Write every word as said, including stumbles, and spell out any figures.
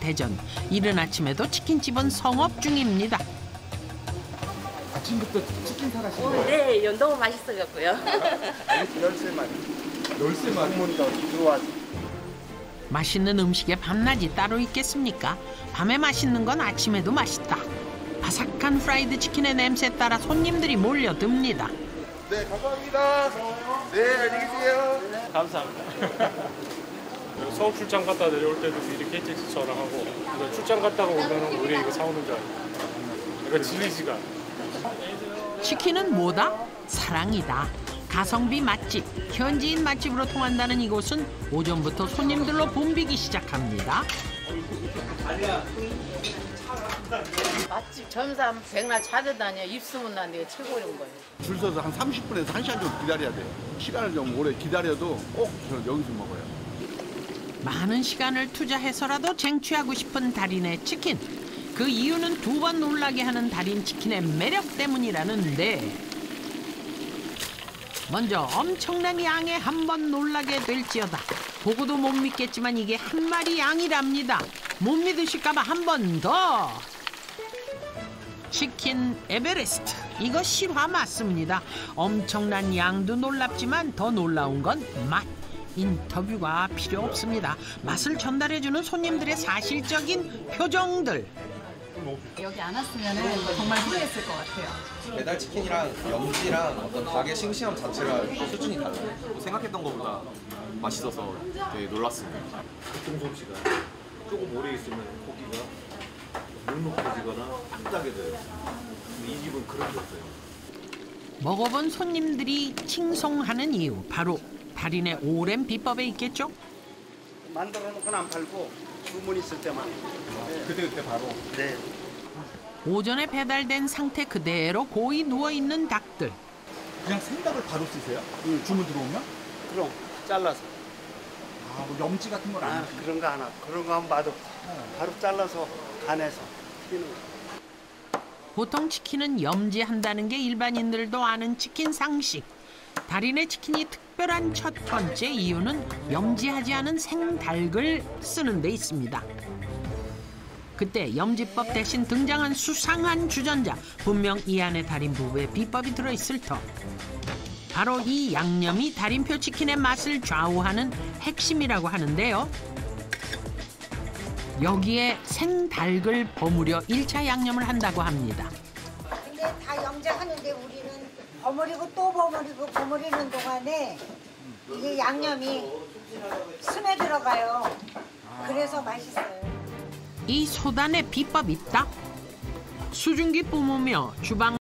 대전. 이른 아침에도 치킨집은 성업 중입니다. 아침부터 치킨 사가시는 어, 거예요? 네, 너무 맛있어갖고요. 열쇠만. 열쇠만. 방문도 들어와서. 맛있는 음식에 밤낮이 따로 있겠습니까? 밤에 맛있는 건 아침에도 맛있다. 바삭한 프라이드 치킨의 냄새에 따라 손님들이 몰려듭니다. 네, 감사합니다. 네, 안녕히 계세요. 감사합니다. 서울 출장 갔다 내려올 때도 미리 케이티엑스 전화하고 출장 갔다가 오면은 우리 이거 사오는 줄 알고. 이거 질리지가. 치킨은 뭐다? 사랑이다. 가성비 맛집, 현지인 맛집으로 통한다는 이곳은 오전부터 손님들로 붐비기 시작합니다. 맛집 점삼 백날 찾아다녀 입소문 난 데가 최고인 거예요. 줄 서서 한 삼십 분에서 한 시간 정도 기다려야 돼요. 시간을 좀 오래 기다려도 꼭 저는 여기서 먹어요. 많은 시간을 투자해서라도 쟁취하고 싶은 달인의 치킨. 그 이유는 두 번 놀라게 하는 달인 치킨의 매력 때문이라는데, 먼저 엄청난 양에 한 번 놀라게 될지어다. 보고도 못 믿겠지만 이게 한 마리 양이랍니다. 못 믿으실까봐 한 번 더. 치킨 에베레스트. 이거 실화 맞습니다. 엄청난 양도 놀랍지만 더 놀라운 건 맛. 인터뷰가 필요 없습니다. 맛을 전달해주는 손님들의 사실적인 표정들. 여기 안 왔으면 정말 후회했을 것 같아요. 배달 치킨이랑 염지랑 어떤 닭의 싱싱함 자체가 수준이 달라요. 생각했던 것보다 맛있어서 되게 놀랐습니다. 보통 솜씨가 조금 오래 있으면 고기가 눅눅해지거나 딱딱해 져요. 근데 이 집은 그런 게 없어요. 먹어본 손님들이 칭송하는 이유, 바로 달인의 오랜 비법에 있겠죠? 만들어 놓고는 안 팔고 주문 있을 때만. 네. 그때 그때 바로. 네. 오전에 배달된 상태 그대로 고이 누워있는 닭들. 그냥 생닭을 바로 쓰세요? 응. 주문 들어오면? 그럼 잘라서. 아, 뭐 염지 같은 건 안 아, 하시나요? 그런 거 하나. 그런 거 하면 맛없어. 바로 잘라서 간해서 튀는 거. 보통 치킨은 염지한다는 게 일반인들도 아는 치킨 상식. 달인의 치킨이 특별한 첫 번째 이유는 염지하지 않은 생닭을 쓰는 데 있습니다. 그때 염지법 대신 등장한 수상한 주전자. 분명 이 안에 달인 부부의 비법이 들어있을 터. 바로 이 양념이 달인표 치킨의 맛을 좌우하는 핵심이라고 하는데요. 여기에 생닭을 버무려 일 차 양념을 한다고 합니다. 근데 다 염지하는데 우리는 버무리고 또 버무리고 버무리는 동안에 이게 양념이 스며 들어가요. 그래서 맛있어요. 이 소단의 비법 있다? 수증기 뿜으며 주방